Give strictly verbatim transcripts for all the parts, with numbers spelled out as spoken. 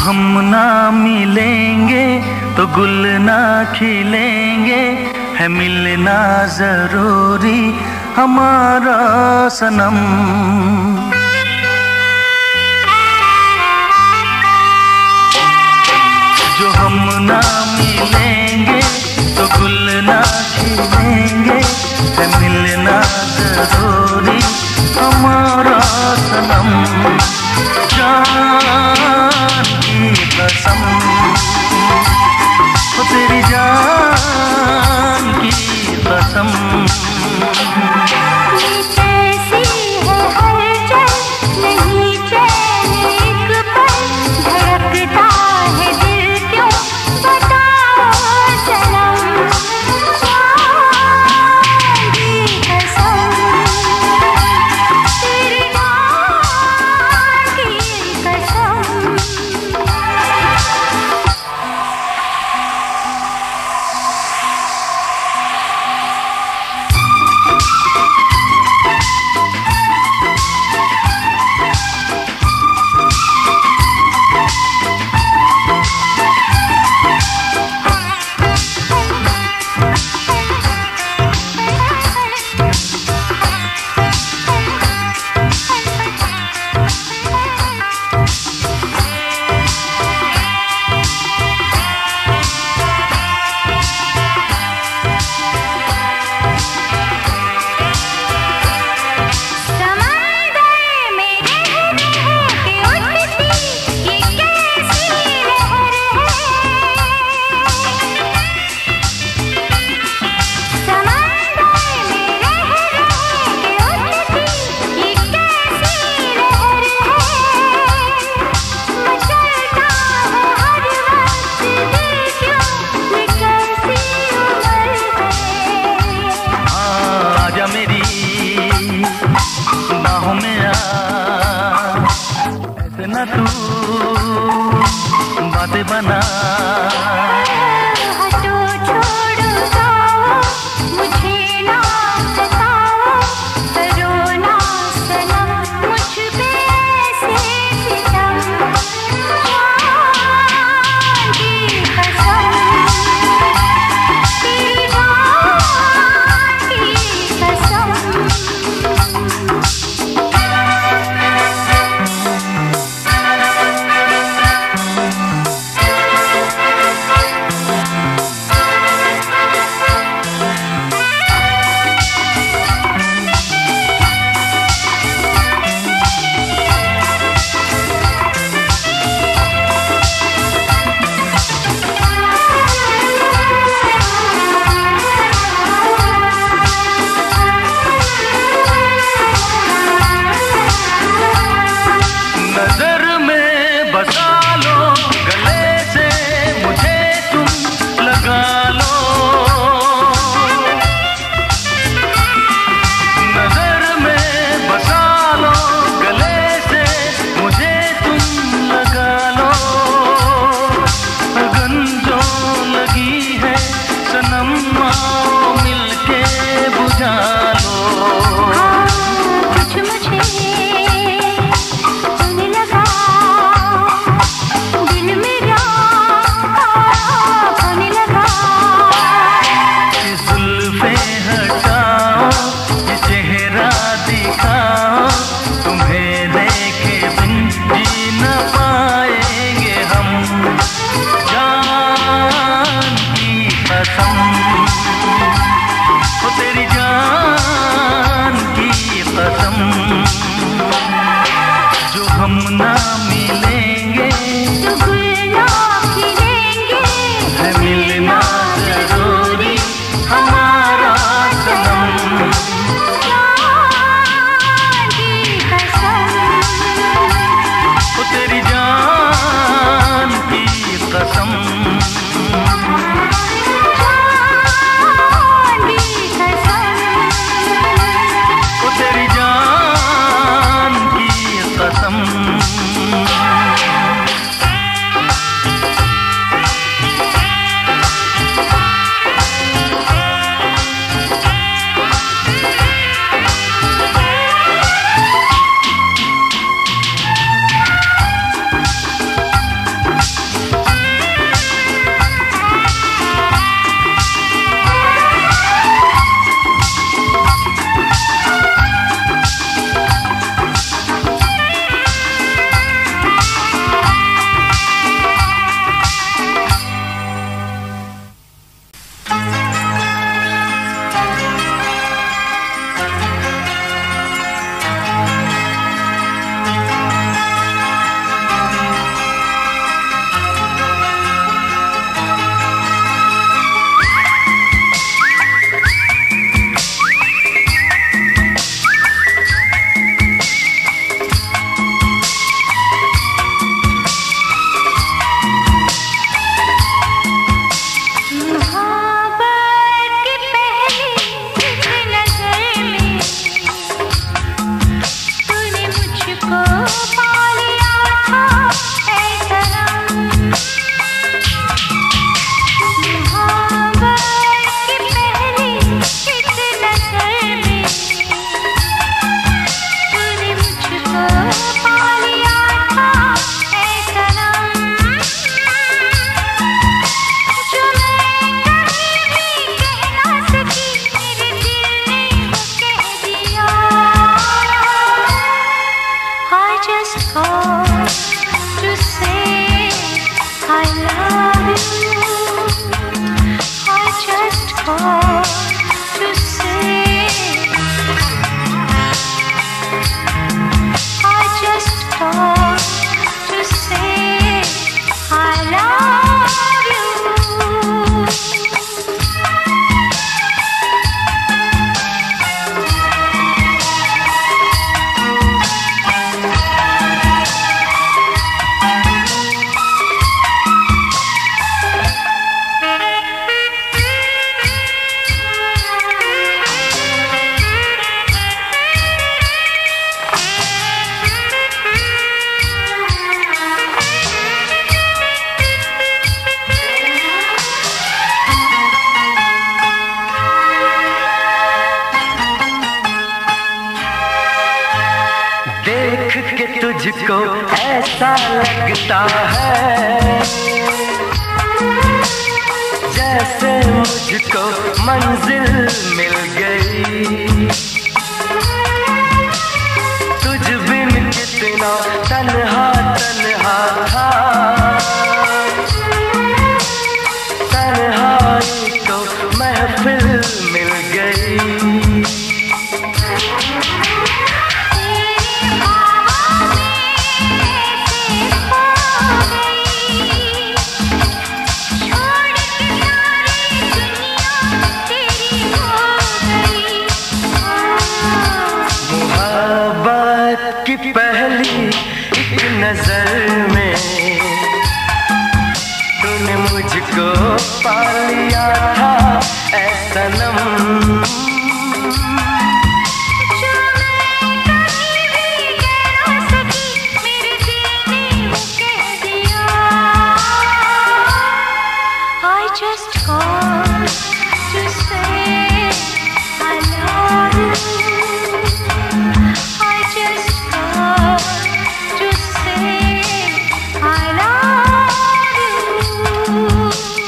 हम ना मिलेंगे तो गुल ना खिलेंगे, है मिलना जरूरी हमारा सनम। जो हम ना मिलेंगे तो गुल ना खिलेंगे, है मिलना जरूरी हमारा सनम। जान की कसम, ओ तेरी जान की कसम। ना तू बातें बना, हटो छोड़ो जाओ, मुझे ना सताओ, करो ना सनम मुझ पे ऐसे सितम। जान की कसम, तेरी जान की कसम। जो हम ना मिलेंगे तो गुल ना खिलेंगे, है मिलना जरूरी हमारा सनम। जान की कसम, ओ तेरी जान की कसम। जान मुझको ऐसा लगता है जैसे मुझको मंजिल मिल गई। तुझ बिन कितना तन्हा तन्हा था, तन्हाई को महफिल मिल गई। की पहली एक नजर में तूने मुझको पा लिया था ऐ सनम। जो मैं कहीं भी कह ना सकी मेरे दिल ने वो कह दिया। I just called to say I love you. I just to say I love you.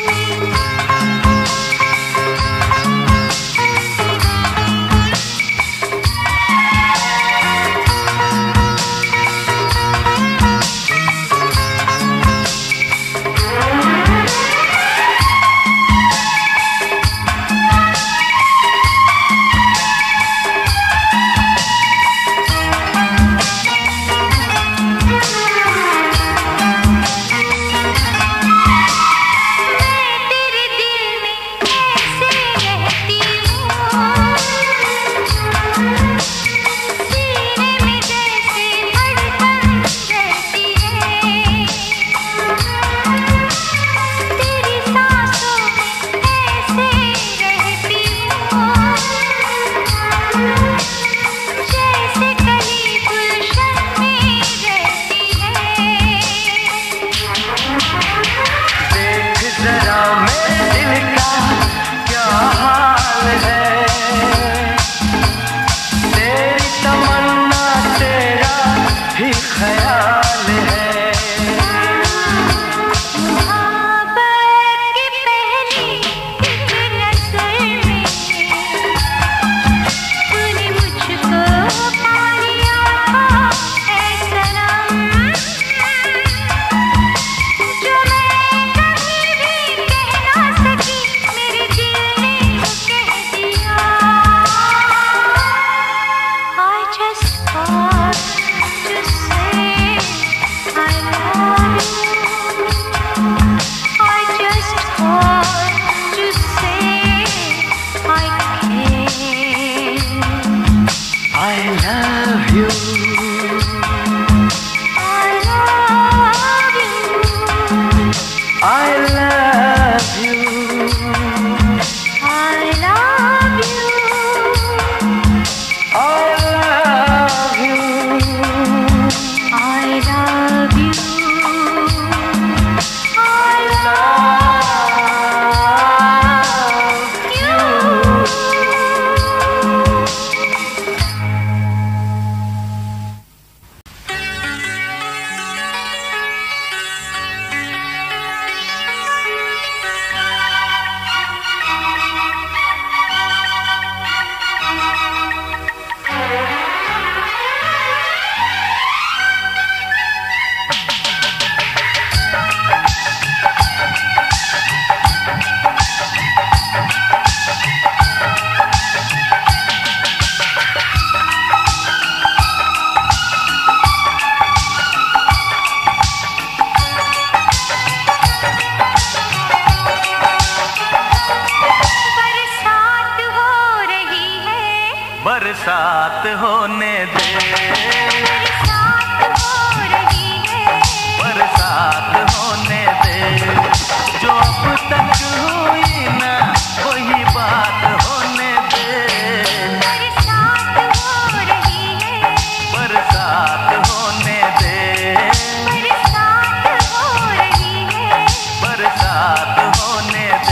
बरसात होने दे, बरसात हो रही है, बरसात होने दे, जो अब तक हुई ना वही बात होने दे। बरसात हो रही है, बरसात होने दे, बरसात हो रही है, बरसात होने दे।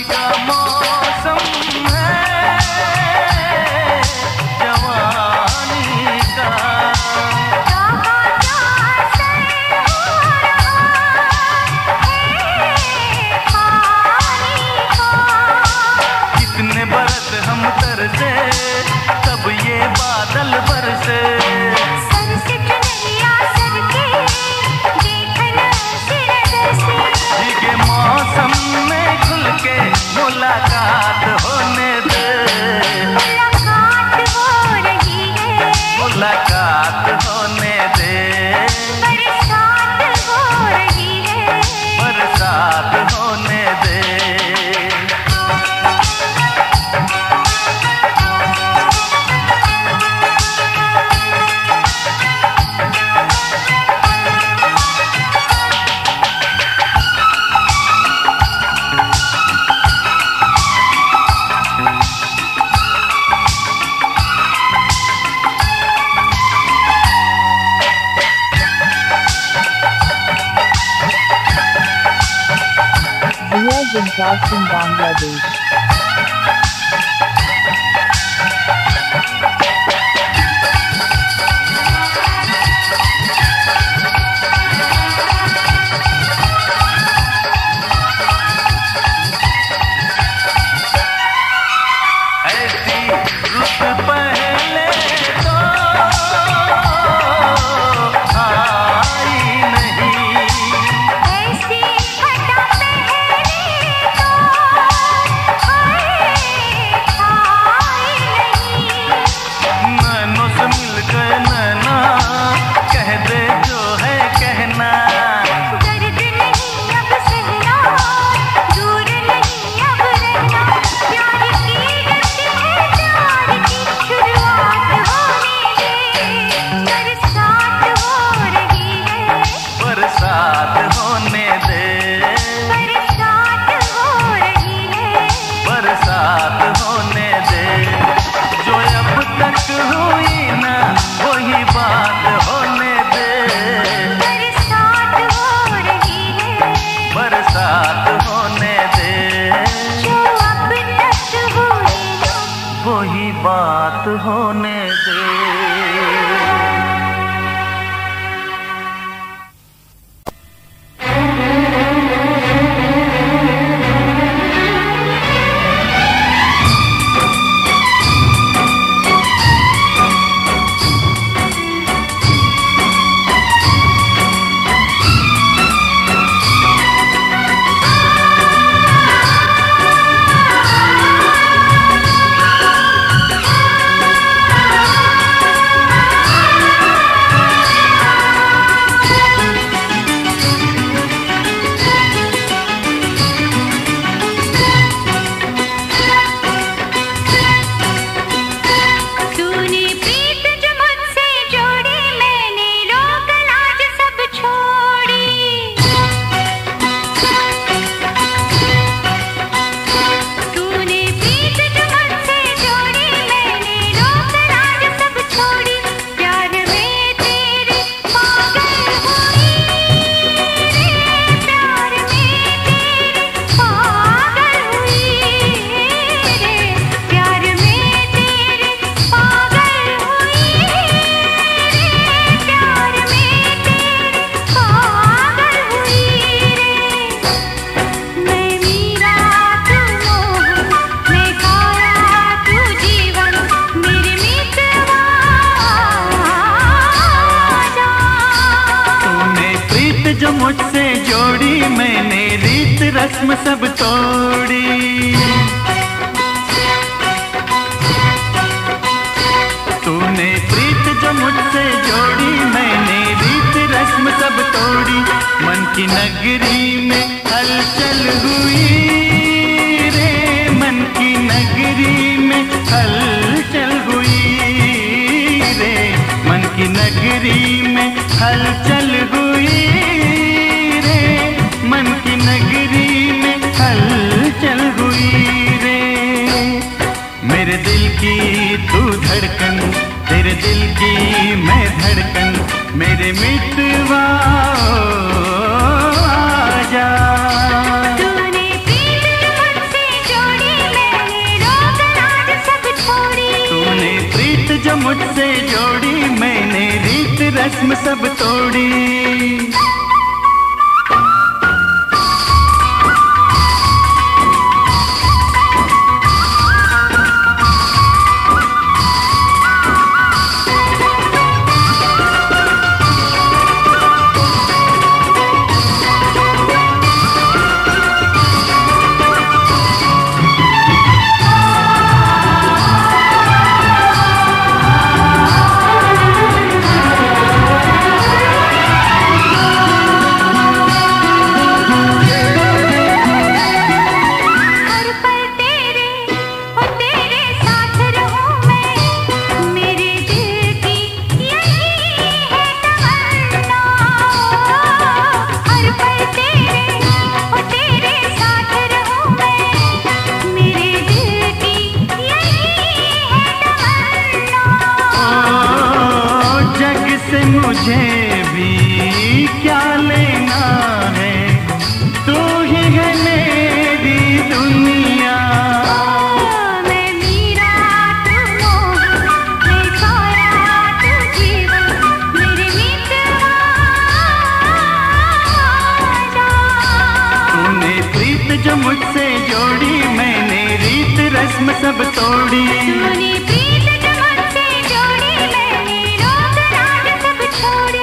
का मौसम है जवानी का। कितने बरस हम तरसे तब ये बादल बरसे। सर से चुनरिया सर के देखना सिर से। भीगे मौसम में खुल के मुलाकात होने दे। मुलाकात हो रही है, मुलाकात होने दे। बरसात हो रही है, बरसात होने दे। Vincas in Bangladesh. ऐसी रुत पहले तो आई नहीं। ऐसी हटा पहले तो आए आई नहीं। नैनों से मिल गए नैना कह दे जो है कहना। दर्द नहीं अब सहना, दूर नहीं अब रहना। प्यार की गति है, प्यार की शुरुआत होने दे। बरसात हो रही है, बरसात होने दे। बरसात हो रही है, बरसात होने दे। जो अब तक हुई ना वही बात होने दे। बरसात हो रही है, बरसात होने दे। जो अब तक हुई ना वही बात होने दे। तूने प्रीत जो मुझसे जोड़ी, मैंने रोक लाज सब छोड़ी। तूने प्रीत जो मुझसे जोड़ी, मैंने रोक लाज सब छोड़ी। प्यार में तेरे पागल हुई रे, प्यार में तेरे पागल हुई रे, प्यार में तेरे पागल हुई रे, प्यार में तेरे पागल हुई रे। मैं मीरा तू मोहन, मैं काया तू जीवन, मेरे मितवा जा। तूने प्रीत जो मुझसे जोड़ी मैंने रीत रस्म सब तोड़ी। तूने प्रीत जो मुझसे जोड़ी मैंने रीत रस्म सब तोड़ी। मन की नगरी में हलचल हुई रे, मन की नगरी में हलचल हुई रे, मन की नगरी में हलचल हुई रे, मन की नगरी में हलचल हुई रे। मेरे दिल की तू धड़कन, तेरे दिल की मैं धड़कन, मेरे मितवा आजा। तूने प्रीत जो मुझसे मुझसे जोड़ी मैंने रीत रस्म सब तोड़ी। मुझे भी क्या लेना है, तू ही है मेरी दुनिया। मैं मीरा तू मोह, मैं खोया तू जीवन, मेरे मित्रवा जा। तूने प्रीत जो मुझसे जोड़ी मैंने रीत रस्म सब तोड़ी। तूने प्रीत जो मुझसे जोड़ी मैंने रोक राग सब छोड़ी।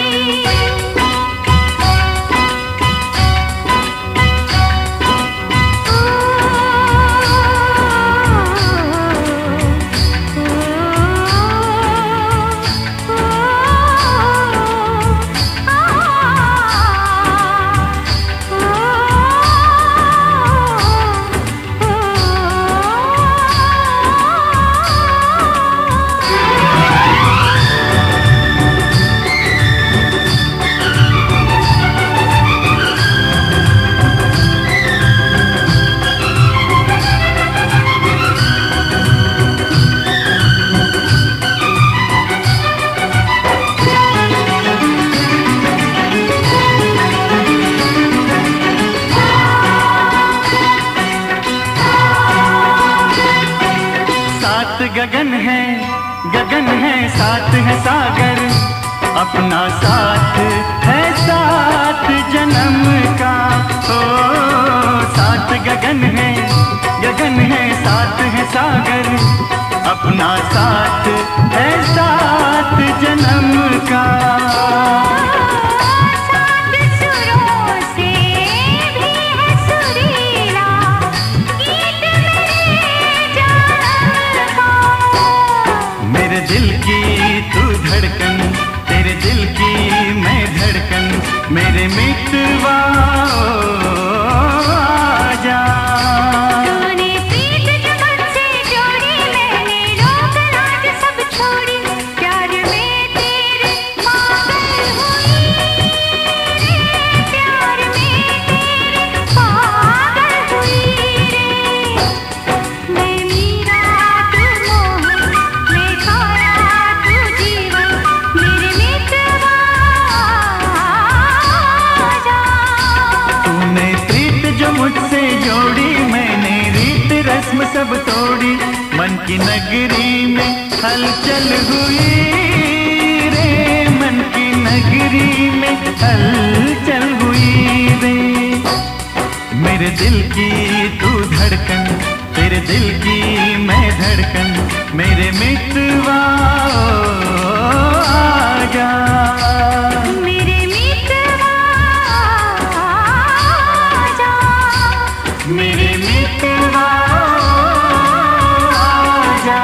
गगन है गगन है साथ है सागर, अपना साथ है साथ जन्म का। ओ साथ गगन है गगन है साथ है सागर, अपना साथ है साथ जन्म का। मेरे मितवा आजा। तूने प्रीत जो मुझसे जोड़ी मैंने रोक राग सब छोड़ी। प्यार में तेरे पागल हुई रे, प्यार में तेरे पागल हुई रे। मैं मीरा तू मोह, मैं खोया तू जीवन, मेरे मितवा मुझसे जोड़ी मैंने रीत रस्म सब तोड़ी। मन की नगरी में हलचल हुई रे, मन की नगरी में हलचल हुई रे। मेरे दिल की तू धड़कन, तेरे दिल की मैं धड़कन, मेरे मितवा आजा। मेरे मितवा आजा।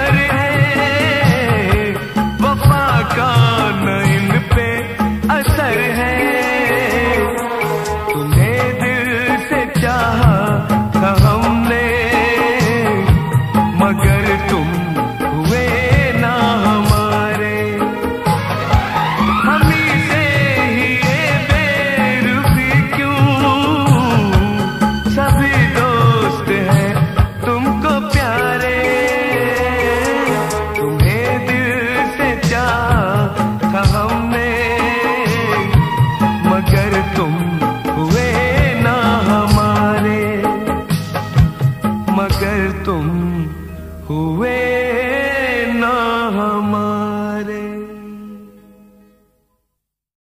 खबर है